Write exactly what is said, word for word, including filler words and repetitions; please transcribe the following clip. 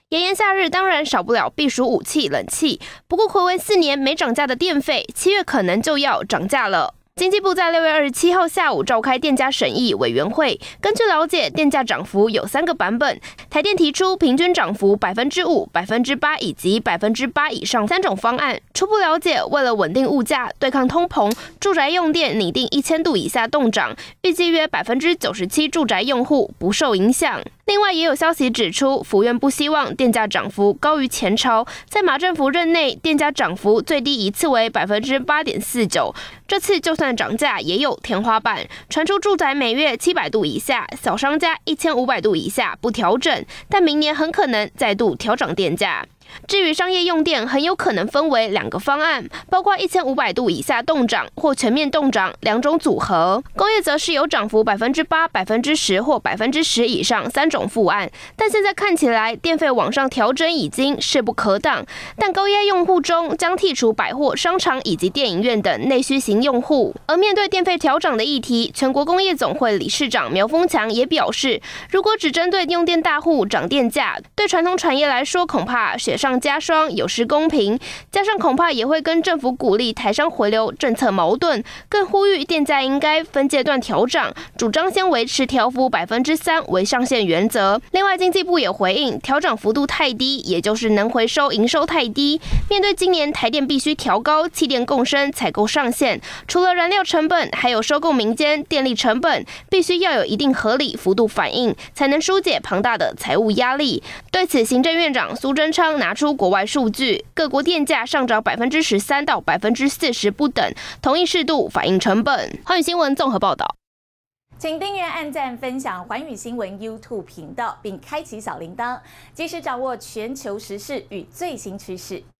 炎炎夏日当然少不了避暑武器冷气，不过睽违四年没涨价的电费，七月可能就要涨价了。经济部在六月二十七号下午召开电价审议委员会，根据了解，电价涨幅有三个版本。台电提出平均涨幅百分之五、百分之八以及百分之八以上三种方案。初步了解，为了稳定物价、对抗通膨，住宅用电拟定一千度以下冻涨，预计约百分之九十七住宅用户不受影响。另外，也有消息指出，府院不希望电价涨幅高于前朝，在马政府任内，电价涨幅最低一次为百分之八点四九。这次就算涨价，也有天花板，传出住宅每月七百度以下，小商家一千五百度以下不调整，但明年很可能再度调涨电价。至于商业用电，很有可能分为两个方案，包括一千五百度以下冻涨或全面冻涨两种组合。工业则是有涨幅百分之八、百分之十或百分之十以上三种副案。但现在看起来，电费往上调整已经势不可挡。但高压用户中将剔除百货、商场以及电影院等内需型用户。而面对电费调涨的议题，全国工业总会理事长苗丰强也表示，如果只针对用电大户涨电价，对传统产业来说恐怕雪上加霜，有失公平，加上恐怕也会跟政府鼓励台商回流政策矛盾，更呼吁电价应该分阶段调涨，主张先维持调幅百分之三为上限原则。另外，经济部也回应，调涨幅度太低，也就是能回收营收太低。面对今年台电必须调高气电共生采购上限，除了燃料成本，还有收购民间电力成本，必须要有一定合理幅度反应，才能疏解庞大的财务压力。对此，行政院长苏贞昌拿出国外数据，各国电价上涨百分之十三到百分之四十不等，同意适度反映成本。寰宇新闻综合报道。 请订阅、按赞、分享寰宇新闻 YouTube 频道，并开启小铃铛，及时掌握全球时事与最新趋势。